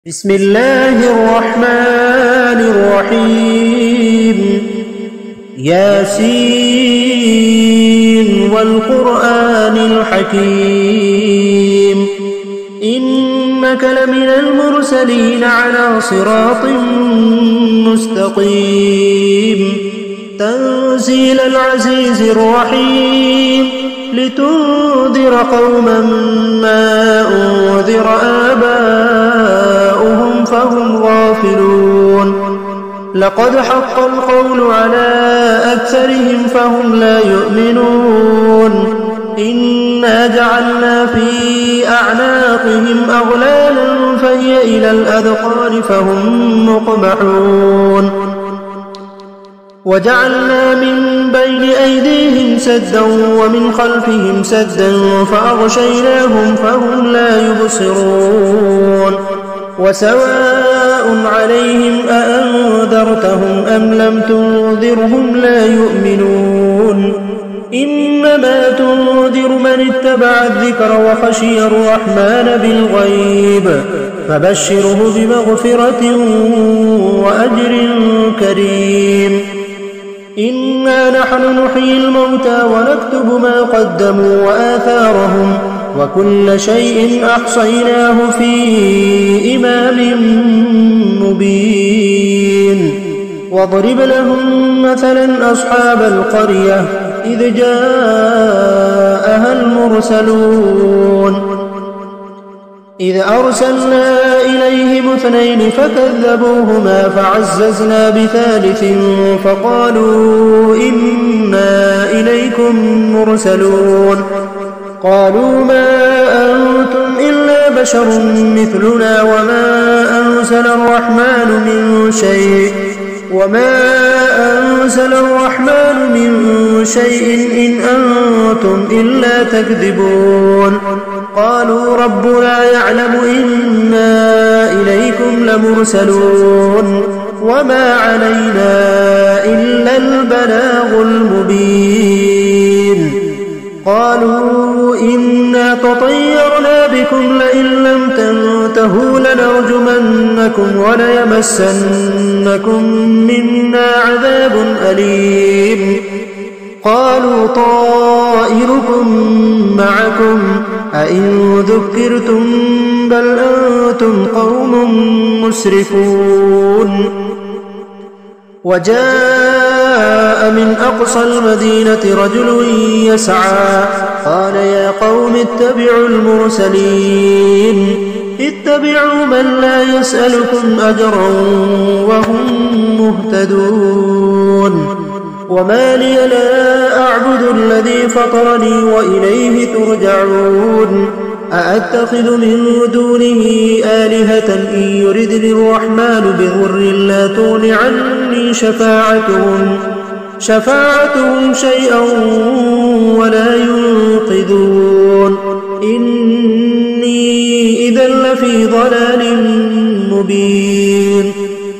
بسم الله الرحمن الرحيم ياسين والقرآن الحكيم إنك لمن المرسلين على صراط مستقيم تنزيل العزيز الرحيم لتنذر قوما ما أنذر آباؤهم فهم غافلون لقد حق القول على أكثرهم فهم لا يؤمنون إنا جعلنا في أعناقهم أغلالا فهي إلى الأذقان فهم مقمحون وجعلنا من بين أيديهم سدا ومن خلفهم سدا فأغشيناهم فهم لا يبصرون وسواء عليهم أأنذرتهم أم لم تنذرهم لا يؤمنون إنما تنذر من اتبع الذكر وخشي الرحمن بالغيب فبشره بمغفرة وأجر كريم إنا نحن نحيي الموتى ونكتب ما قدموا وآثارهم وكل شيء أحصيناه في إمام مبين واضرب لهم مثلا أصحاب القرية إذ جاءها المرسلون إذ أرسلنا إليهم اثنين فكذبوهما فعززنا بثالث فقالوا إنا إليكم مرسلون قالوا ما أنتم إلا بشر مثلنا وما أنزل الرحمن من شيء إن أنتم إلا تكذبون قالوا ربنا يعلم إنا إليكم لمرسلون وما علينا إلا البلاغ المبين قالوا إنا تطيرنا بكم لئن لم تنتهوا لنرجمنكم وليمسنكم منا عذاب أليم قالوا طائركم معكم أئن ذكرتم بل أنتم قوم مسرفون وجاء من أقصى المدينة رجل يسعى قال يا قوم اتبعوا المرسلين اتبعوا من لا يسألكم أجرا وهم مهتدون وما لي لا أعبد الذي فطرني وإليه ترجعون أأتخذ من دونه آلهة إن يردني الرحمن بضر لا تغن عني شفاعتهم شيئا ولا ينقذون إني إذا لفي ضلال مبين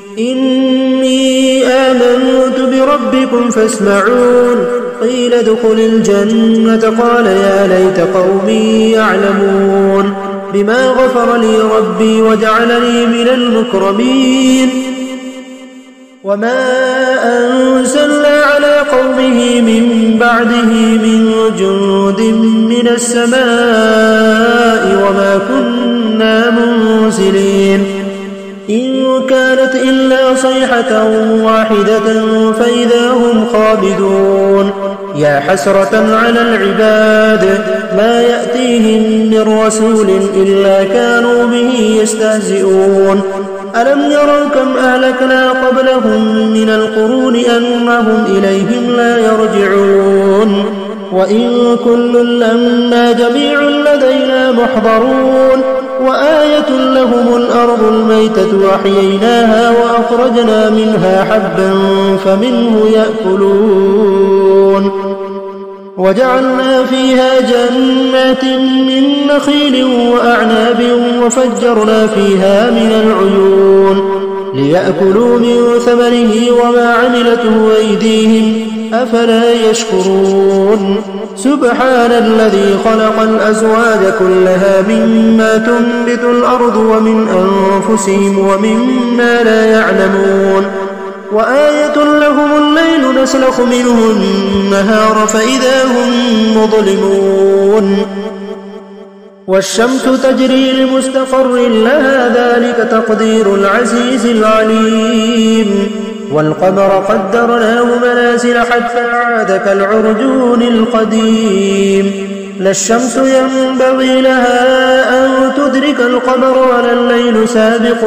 إني آمنت بربكم فاسمعون قيل ادخل الجنة قال يا ليت قومي يعلمون بما غفر لي ربي وجعلني من المكرمين وما أنزلنا على قومه من بعده من جند من السماء وما كنا منزلين إن كانت إلا صيحة واحدة فإذا هم خامدون يا حسرة على العباد ما يأتيهم من رسول إلا كانوا به يستهزئون ألم يروا كم أهلكنا قبلهم من القرون أنهم إليهم لا يرجعون وإن كل لما جميع لدينا محضرون وآية لهم الأرض الميتة وأحييناها وأخرجنا منها حبا فمنه يأكلون وجعلنا فيها جنات من نخيل وأعناب وفجرنا فيها من العيون ليأكلوا من ثمره وما عملته أيديهم أفلا يشكرون سبحان الذي خلق الأزواج كلها مما تنبت الأرض ومن أنفسهم ومما لا يعلمون وآية لهم الليل نسلخ منه النهار فإذا هم مظلمون والشمس تجري لمستقر لها ذلك تقدير العزيز العليم والقمر قدرناه منازل حتى عاد كالعرجون القديم لا الشمس ينبغي لها أن تدرك القمر ولا الليل سابق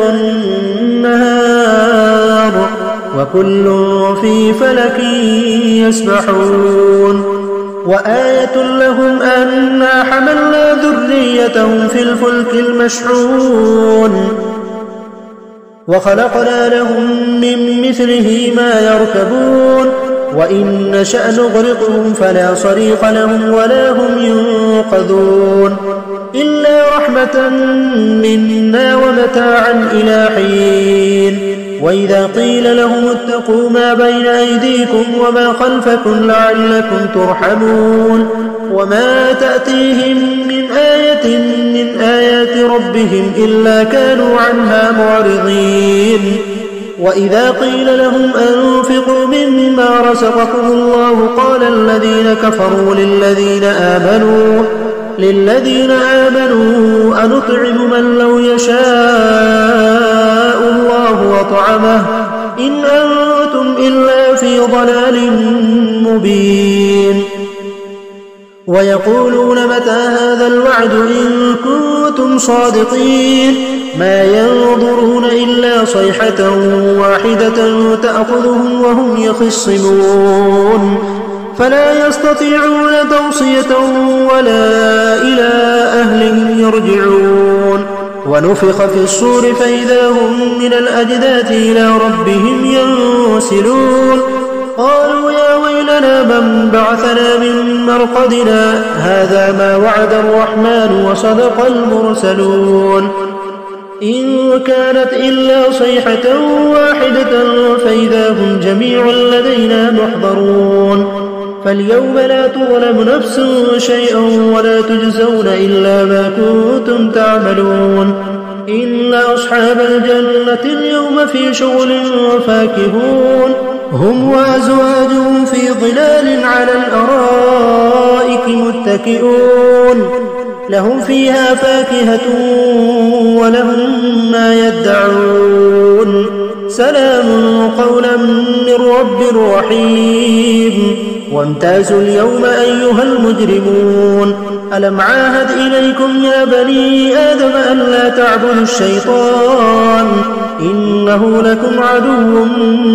النهار وكل في فلك يسبحون وآية لهم أنا حملنا ذريتهم في الفلك المشحون وخلقنا لهم من مثله ما يركبون وإن نشأ نغرقهم فلا صريخ لهم ولا هم ينقذون إلا رحمة منا ومتاعا إلى حين وإذا قيل لهم اتقوا ما بين أيديكم وما خلفكم لعلكم ترحمون وما تأتيهم من آية من آيات ربهم إلا كانوا عنها معرضين وإذا قيل لهم أنفقوا مما رزقكم الله قال الذين كفروا للذين آمنوا أنطعم من لو يشاء الله وطعمه إن أنتم إلا في ضلال مبين ويقولون متى هذا الوعد إن كنتم صادقين ما ينظرون إلا صيحة واحدة تأخذهم وهم يخصمون فلا يستطيعون توصية ولا إلى أهلهم يرجعون ونفخ في الصور فإذا هم من الأجداث إلى ربهم ينسلون قالوا يا ويلنا من بعثنا من مرقدنا هذا ما وعد الرحمن وصدق المرسلون إن كانت إلا صيحة واحدة فإذا هم جميع لدينا محضرون فاليوم لا تظلم نفس شيئا ولا تجزون إلا ما كنتم تعملون إن أصحاب الجنة اليوم في شغل فاكهون هم وأزواجهم في ظلال على الأرائك متكئون لهم فيها فاكهة ولهم ما يدعون سلام قولا من رب رحيم وامتازوا اليوم أيها المجرمون ألم عاهد إليكم يا بني آدم أن لا تعبدوا الشيطان إنه لكم عدو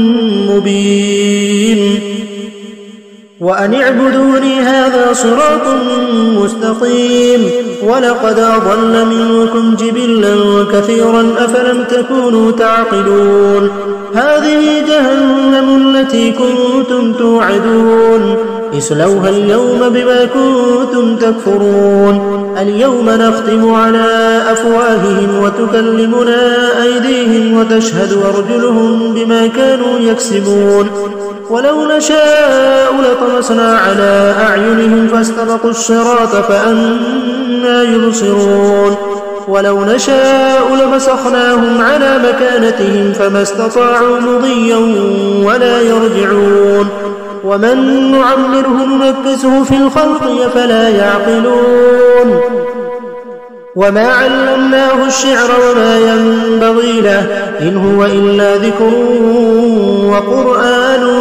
مبين وأن اعبدوني هذا صراط مستقيم ولقد أضل منكم جبلا كثيرا أفلم تكونوا تعقلون هذه جهنم التي كنتم توعدون اصلوها اليوم بما كنتم تكفرون اليوم نختم على أفواههم وتكلمنا أيديهم وتشهد أرجلهم بما كانوا يكسبون ولو نشاء لطمسنا على أعينهم فاستبقوا الصراط فأنى يبصرون ولو نشاء لمسخناهم على مكانتهم فما استطاعوا مضيا ولا يرجعون ومن نعمره ننكسه في الخلق أفلا يعقلون وما علمناه الشعر وما ينبغي له إن هو إلا ذكر وقرآن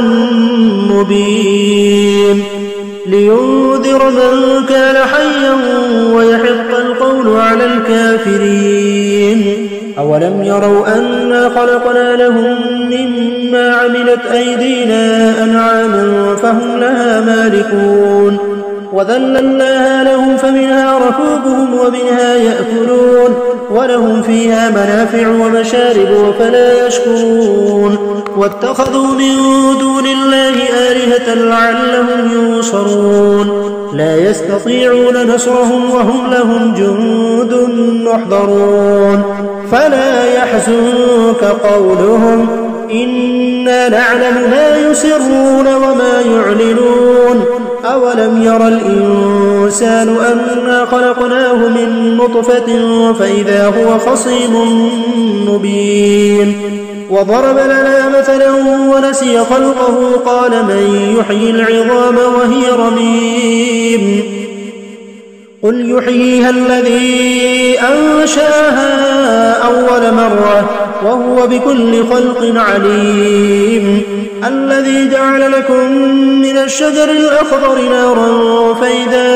مبين لينذر من كان حيا ويحق القول على الكافرين أولم يروا أنا خلقنا لهم مما عملت أيدينا أنعاما فهم لها مالكون وذللناها لهم فمنها ركوبهم ومنها يأكلون ولهم فيها منافع ومشارب فلا يشكرون واتخذوا من دون الله آلهة لعلهم ينصرون لا يستطيعون نصرهم وهم لهم جند محضرون فلا يحزنك قولهم إنا نعلم ما يسرون وما يعلنون أولم ير الإنسان أنا خلقناه من نطفة فإذا هو خصيم مبين وضرب لنا مثلا ونسي خلقه قال من يحيي العظام وهي رميم قل يحييها الذي أنشاها أول مرة وهو بكل خلق عليم الذي جعل لكم من الشجر الأخضر نارا فإذا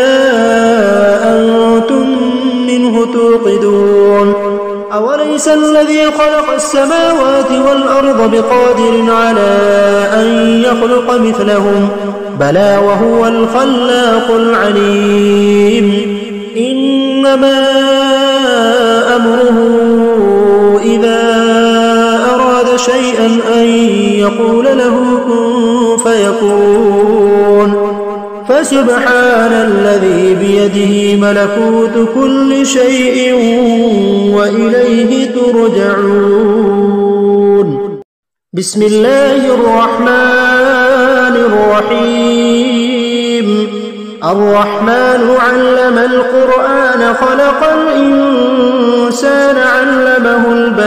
أنتم منه توقدون أوليس الذي خلق السماوات والأرض بقادر على أن يخلق مثلهم بلى وهو الخلاق العليم إنما أمره إذا أراد شيئا أن يقول له كن فيكون فسبحان الذي بيده ملكوت كل شيء وإليه ترجعون بسم الله الرحمن الرحيم الرحمن علم القرآن خلق الإنسان علمه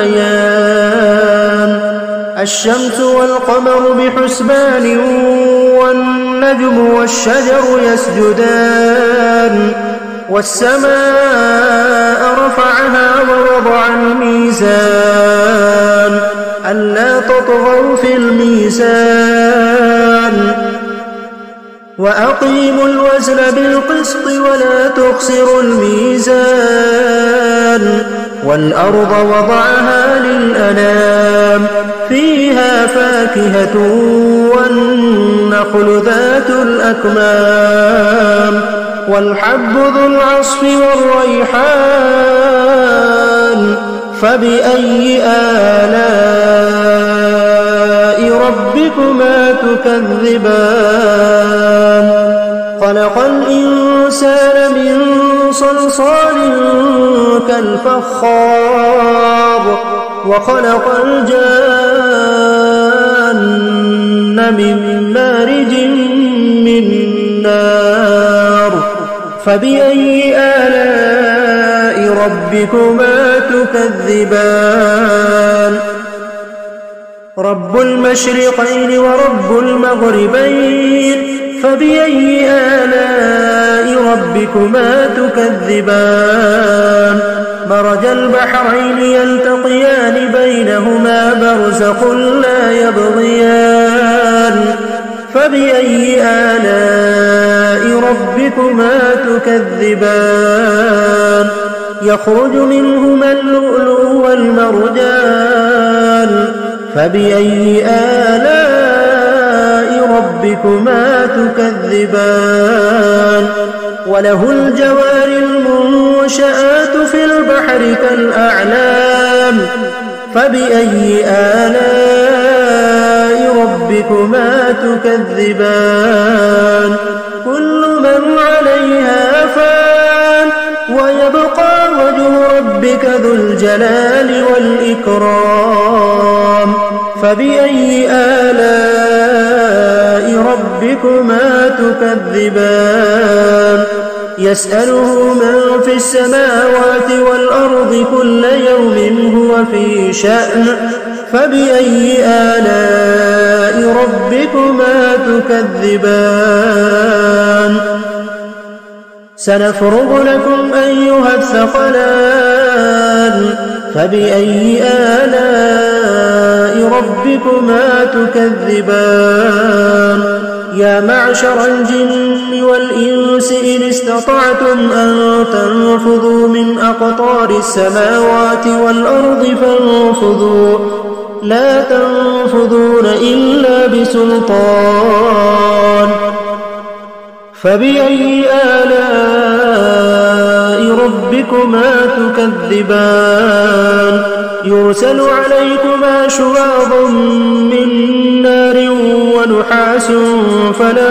البيان الشمس والقمر بحسبان والنجم والشجر يسجدان والسماء رفعها ووضع الميزان ألا تطغوا في الميزان وأقيموا الوزن بالقسط ولا تخسروا الميزان والأرض وضعها للأنام فيها فاكهة والنخل ذات الأكمام والحب ذو العصف والريحان فبأي آلاء ربكما تكذبان خلق الإنسان من صلصال كالفخار وخلق الجان من مارج من نار فبأي آلاء ربكما تكذبان رب المشرقين ورب المغربين فبأي آلاء ربكما تكذبان مرج البحرين يلتقيان بينهما برزخ لا يبغيان فبأي آلاء ربكما تكذبان يخرج منهما اللؤلؤ والمرجان فبأي آلاء ربكما تكذبان وله الجوار المنشآت في البحر كالأعلام فبأي آلاء ربكما تكذبان كل من عليها فان ويبقى وجه ربك ذو الجلال والإكرام فبأي آلاء ربكما تكذبان يسأله من في السماوات والأرض كل يوم هو في شأن فبأي آلاء ربكما تكذبان سنفرغ لكم أيها الثقلان فبأي آلاء ربكما تكذبان يا معشر الجن والإنس إن استطعتم أن تنفذوا من أقطار السماوات والأرض فانفذوا لا تنفذون إلا بسلطان فبأي آلاء ربكما تكذبان يرسل عليكما شواظ من نار ونحاس فلا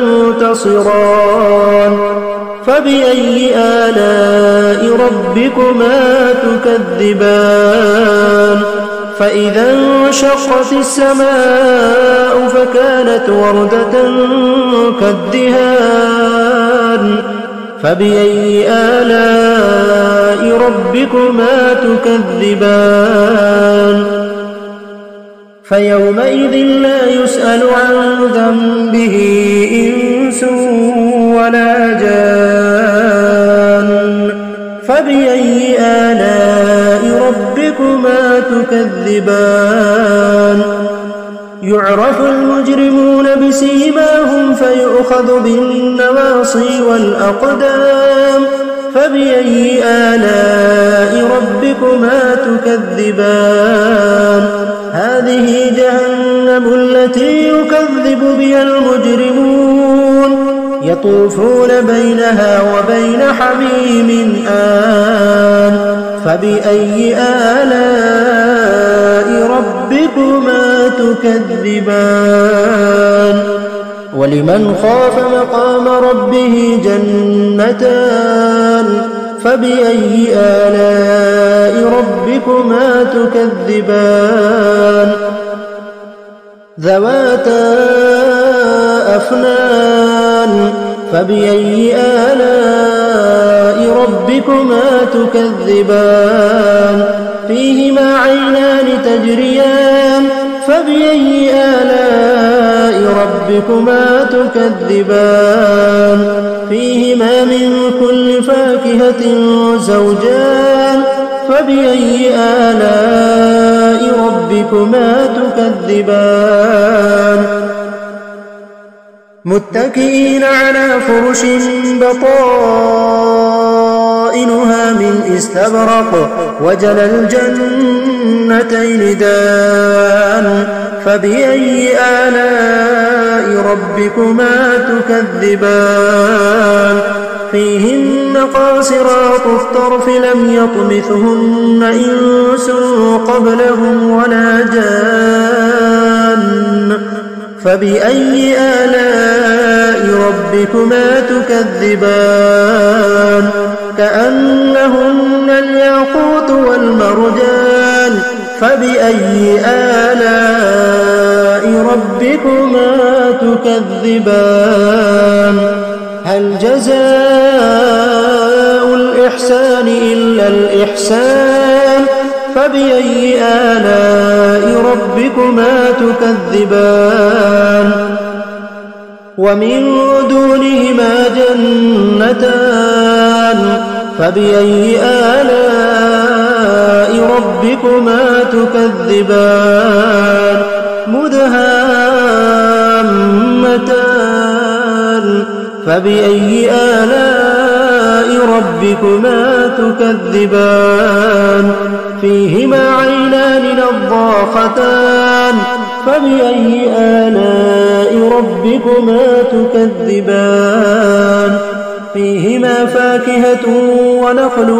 تنتصران فبأي آلاء ربكما تكذبان فإذا انشقت السماء فكانت وردة كالدهان فبأي آلاء ربكما تكذبان فيومئذ لا يسأل عن ذنبه إنس ولا جان فبأي آلاء ربكما تكذبان يعرف المجرمون بسيماهم فيؤخذ بالنواصي والأقدام فبأي آلاء ربكما تكذبان هذه جهنم التي يكذب بها المجرمون يطوفون بينها وبين حميم آن فبأي آلاء ربكما تكذبان ولمن خاف مقام ربه جنتان فبأي آلاء ربكما تكذبان ذواتا أفنان فبأي آلاء ربكما تكذبان فيهما عينان تجريان فبأي آلاء ربكما تكذبان فيهما من كل فاكهة زوجان فبأي آلاء ربكما تكذبان متكئين على فرش بطائنها من استبرق وجنى الجنتين دان فبأي آلاء ربكما تكذبان فيهن قاصرات الطرف لم يطمثهن إنس قبلهم ولا جان فبأي آلاء ربكما تكذبان كأنهن الياقوت والمرجان فبأي آلاء ربكما تكذبان هل جزاء الإحسان إلا الإحسان فبأي آلاء ربكما تكذبان ومن دونهما جنتان فبأي آلاء ربكما تكذبان مدهامتان فبأي آلاء ربكما تكذبان فيهما عينان نضاختان فبأي آلاء ربكما تكذبان فيهما فاكهة ونخل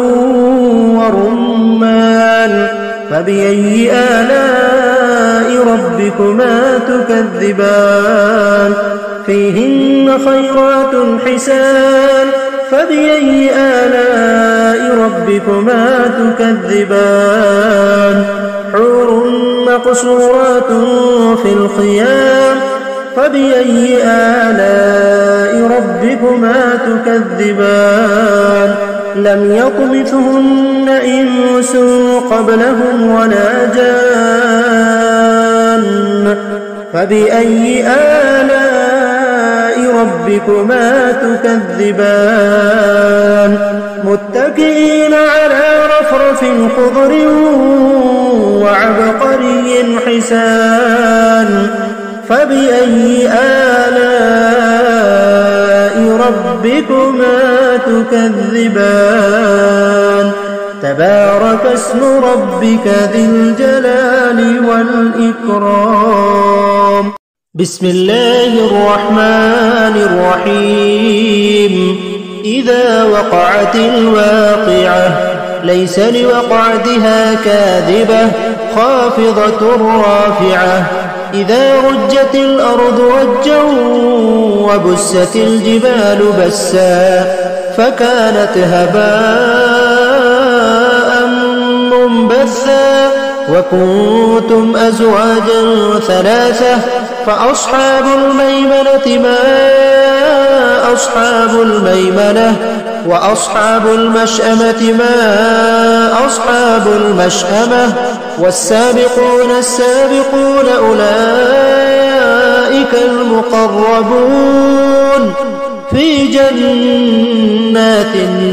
ورمان فبأي آلاء ربكما تكذبان فيهن خيرات حسان فبأي آلاء ربكما تكذبان حور مقصورات في الخيام فبأي آلاء ربكما تكذبان لم يطمثهن إنس قبلهم ولا جان فبأي آلاء ربكما تكذبان متكئين على رفرف خضر وعبقري حسان فبأي آلاء ربكما تكذبان تبارك اسم ربك ذي الجلال والإكرام بسم الله الرحمن الرحيم إذا وقعت الواقعة ليس لوقعتها كاذبة خافضة رافعة إذا رجت الأرض رجا وبست الجبال بسا فكانت هباء منبثا وكنتم أزواجا ثلاثة فأصحاب الميمنة ما أصحاب الميمنة وأصحاب المشأمة ما أصحاب المشأمة والسابقون السابقون أولئك المقربون في جنات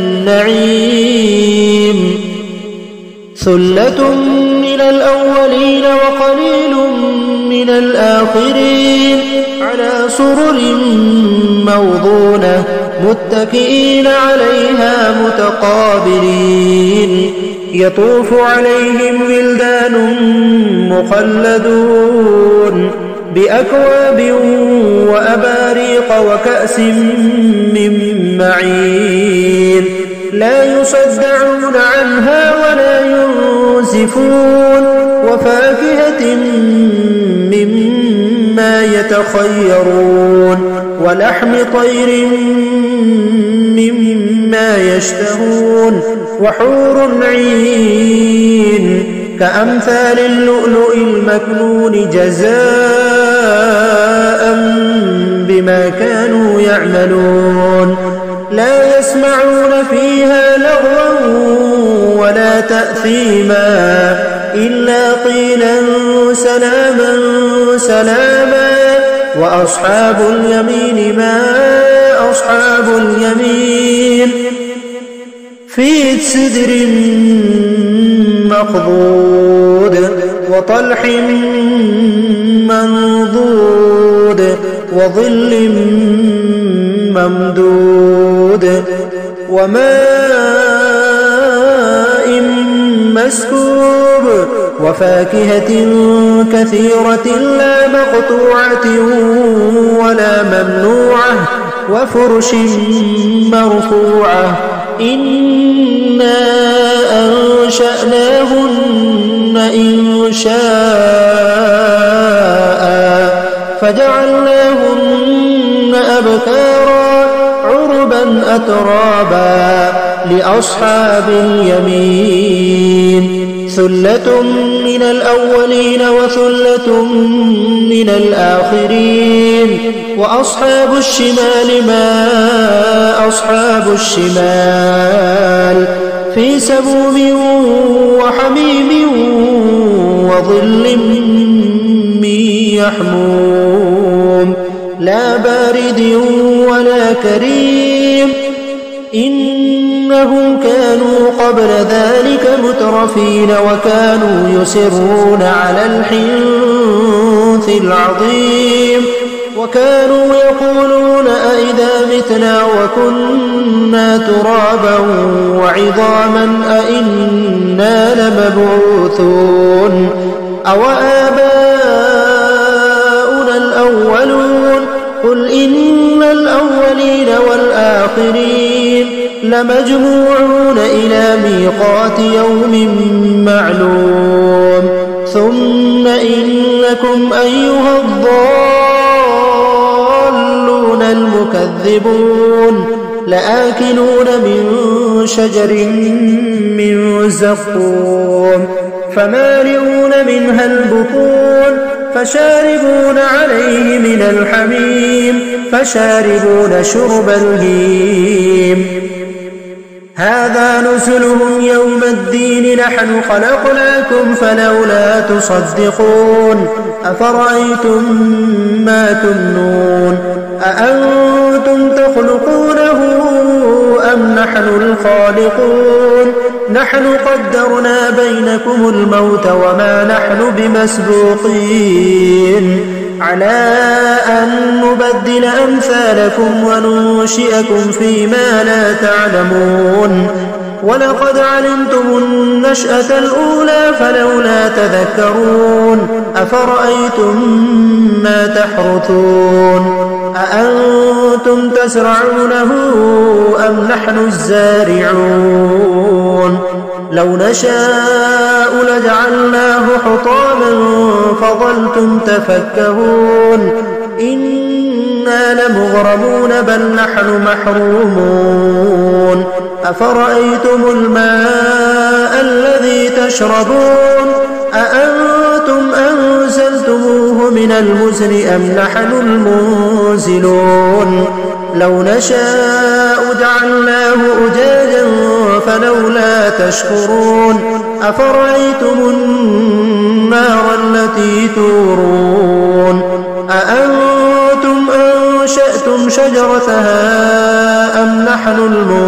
النعيم ثلة من الأولين وقليل من الآخرين على سرر موضونة متكئين عليها متقابلين يطوف عليهم ولدان مخلدون بأكواب وأباريق وكأس من معين لا يصدعون عنها ولا ينزفون وفاكهة مما يتخيرون ولحم طير مما يشتهون وحور عين كأمثال اللؤلؤ المكنون جزاء بما كانوا يعملون لا يسمعون فيها لغوا ولا تأثيما إلا قيلا سلاما سلاما وأصحاب اليمين ما أصحاب اليمين في سدر مخضود وطلح منضود وظل ممدود وماء مسكوب وفاكهة كثيرة لا مقطوعة ولا ممنوعة وفرش مرفوعة إنا أنشأناهن إنشاء فجعلناهن أبكارا عربا أترابا لأصحاب اليمين ثلة من الأولين وثلة من الآخرين وأصحاب الشمال ما أصحاب الشمال في سموم وحميم وظل من يحموم لا بارد ولا كريم إنهم كانوا قبل ذلك مترفين وكانوا يصرون على الحنث العظيم وكانوا يقولون أئذا متنا وكنا ترابا وعظاما أئنا لمبعوثون أوآباؤنا الأولون قل إن الأولين والآخرين لمجموعون إلى ميقات يوم معلوم ثم إنكم أيها الضالون المكذبون لآكلون من شجر من زقوم فمالئون منها البطون فشاربون عليه من الحميم فشاربون شرب الهيم هذا نزلهم يوم الدين نحن خلقناكم فلولا تصدقون أفرأيتم ما تمنون أأنتم تخلقونه أم نحن الخالقون نحن قدرنا بينكم الموت وما نحن بمسبوقين على أن نبدل أمثالكم وننشئكم فيما لا تعلمون ولقد علمتم النشأة الأولى فلولا تذكرون أفرأيتم ما تحرثون أأنتم تزرعونه أم نحن الزارعون لو نشاء لجعلناه حطاما فظلتم تفكهون إنا لمغرمون بل نحن محرومون أفرأيتم الماء الذي تشربون أأنتم أنزلتموه من المزن أم نحن المنزلون لو نشاء جعلناه أجاجا فلولا تشكرون أفرأيتم النار التي تورون أأنتم أنشأتم شجرتها أم نحن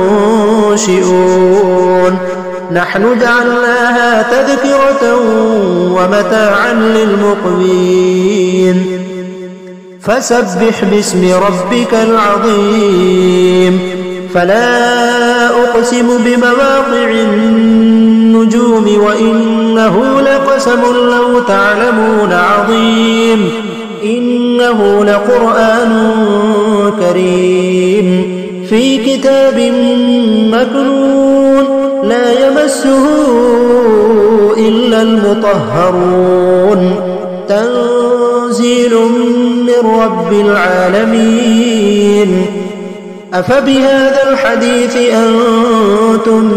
المنشئون نحن جعلناها تذكرة ومتاعا للمقوين فسبح باسم ربك العظيم فلا أقسم بمواقع النجوم وإنه لقسم لو تعلمون عظيم إنه لقرآن كريم في كتاب مكنون لا يمسه إلا المطهرون تنزيل من رب العالمين أفبهذا الحديث أنتم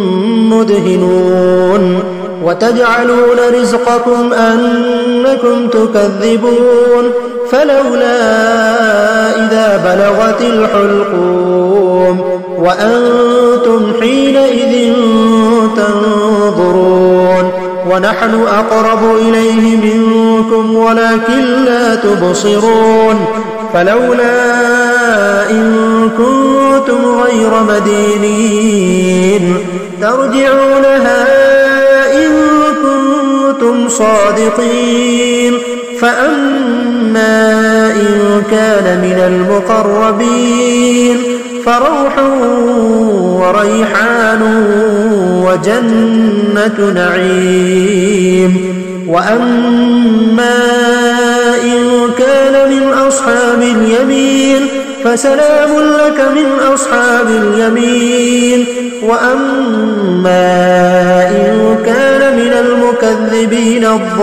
مدهنون وتجعلون رزقكم أنكم تكذبون فلولا إذا بلغت الحلقوم وأنتم حينئذ تنظرون ونحن أقرب إليه منكم ولكن لا تبصرون فلولا إن كنتم غير مدينين ترجعونها إن كنتم صادقين فأما إن كان من المقربين فروح وريحان وجنة نعيم وأما إن كان من أصحاب اليمين فسلام لك من أصحاب اليمين وأما إن كان من المكذبين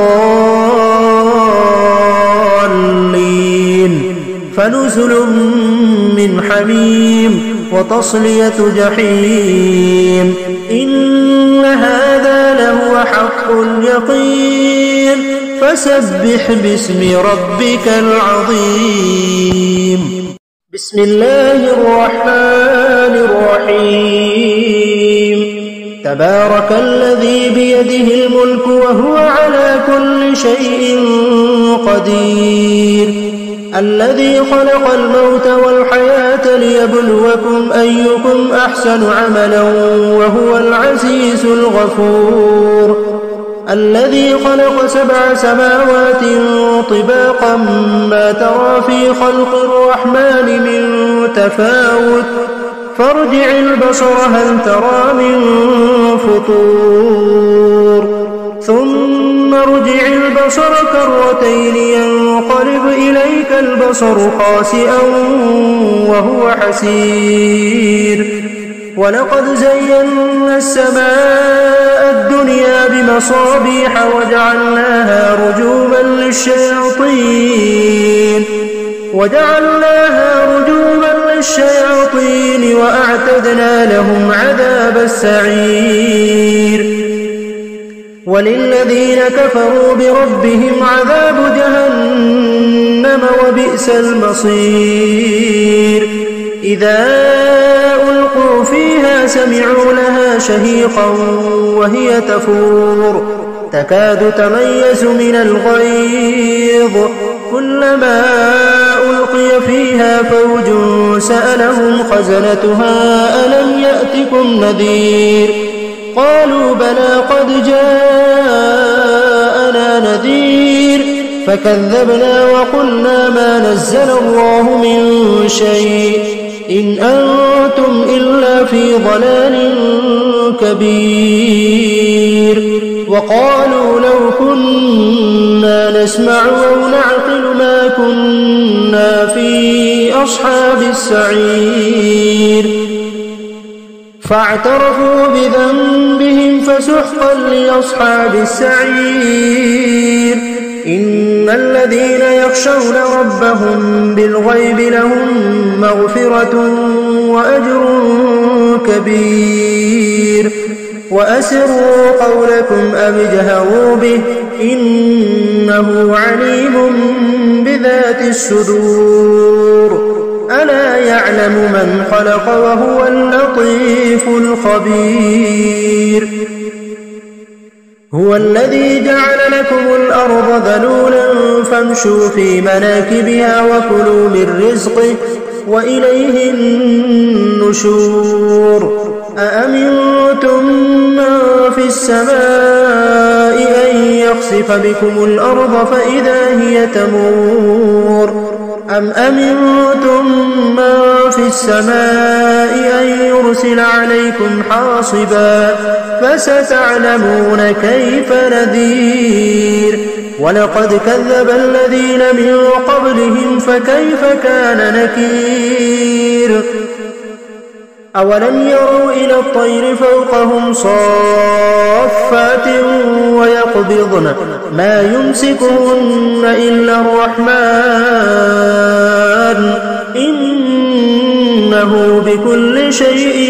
الضالين فنزل من حميم وتصلية جحيم إن هذا لهو حق اليقين فسبح باسم ربك العظيم بسم الله الرحمن الرحيم تبارك الذي بيده الملك وهو على كل شيء قدير الذي خلق الموت والحياة ليبلوكم أيكم أحسن عملا وهو العزيز الغفور الذي خلق 7 سماوات طباقا ما ترى في خلق الرحمن من تفاوت فارجع البصر هل ترى من فطور ثم ارجع البصر كرتين ينقلب إليك البصر خاسئا وهو حسير ولقد زينا السماء الدنيا بمصابيح وجعلناها رجوما للشياطين وأعتدنا لهم عذاب السعير وللذين كفروا بربهم عذاب جهنم وبئس المصير إذا ألقوا فيها سمعوا لها شهيقا وهي تفور تكاد تميز من الغيظ كلما ألقي فيها فوج سألهم خزنتها ألم يأتكم نذير قالوا بلى قد جاءنا نذير فكذبنا وقلنا ما نزل الله من شيء إن أنتم إلا في ضلال كبير وقالوا لو كنا نسمع أو نعقل ما كنا في أصحاب السعير فاعترفوا بذنبهم فسحقا لأصحاب السعير إن الذين يخشون ربهم بالغيب لهم مغفرة وأجر كبير وأسروا قولكم أو اجهروا به إنه عليم بذات الصدور ألا يعلم من خلق وهو اللطيف الخبير هو الذي جعل لكم الأرض ذلولا فامشوا في مناكبها وكلوا من رزقه وإليه النشور أأمنتم من في السماء أن يخسف بكم الأرض فإذا هي تمور أم أمنتم من في السماء أن يرسل عليكم حاصبا فستعلمون كيف نذير ولقد كذب الذين من قبلهم فكيف كان نكير أولم يروا إلى الطير فوقهم صافات ويقبضن ما يمسكهن إلا الرحمن إنه بكل شيء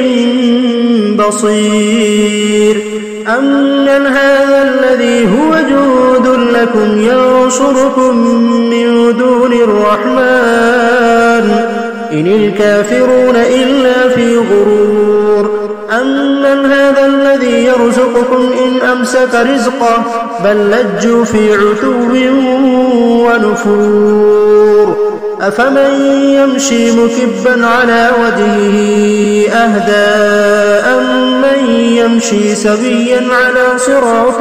بصير أمن هذا الذي هو جند لكم ينصركم من دون الرحمن إن الكافرون إلا في غرور أمن هذا الذي يرزقكم إن أمسك رزقه بل لجوا في عتو ونفور أفمن يمشي مكبا على وجهه أهدى أمن يمشي سويا على صراط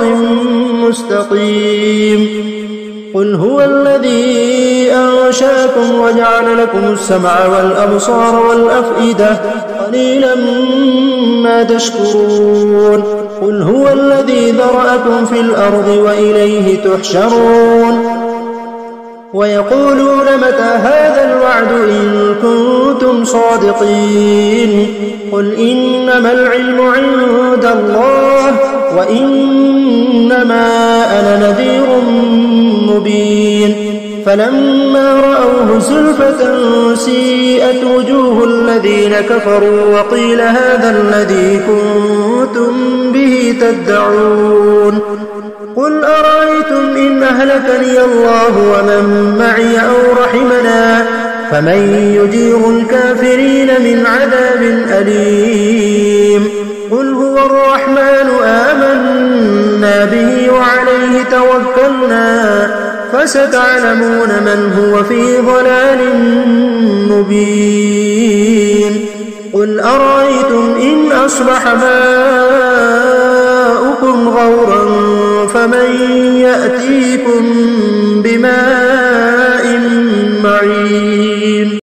مستقيم قل هو الذي أنشأكم وجعل لكم السمع والأبصار والأفئدة قليلا ما تشكرون قل هو الذي ذرأكم في الأرض وإليه تحشرون ويقولون متى هذا الوعد إن كنتم صادقين قل إنما العلم عند الله وإنما أنا نذير مبين فلما رأوه زلفة سيئت وجوه الذين كفروا وقيل هذا الذي كنتم به تدعون قل أرأيتم إن أهلكني الله ومن معي أو رحمنا فمن يجير الكافرين من عذاب أليم قل هو الرحمن آمنا به وعليه توكلنا فستعلمون من هو في ضلال مبين قل أرأيتم إن أصبح ماؤكم غورا فمن يأتيكم بماء معين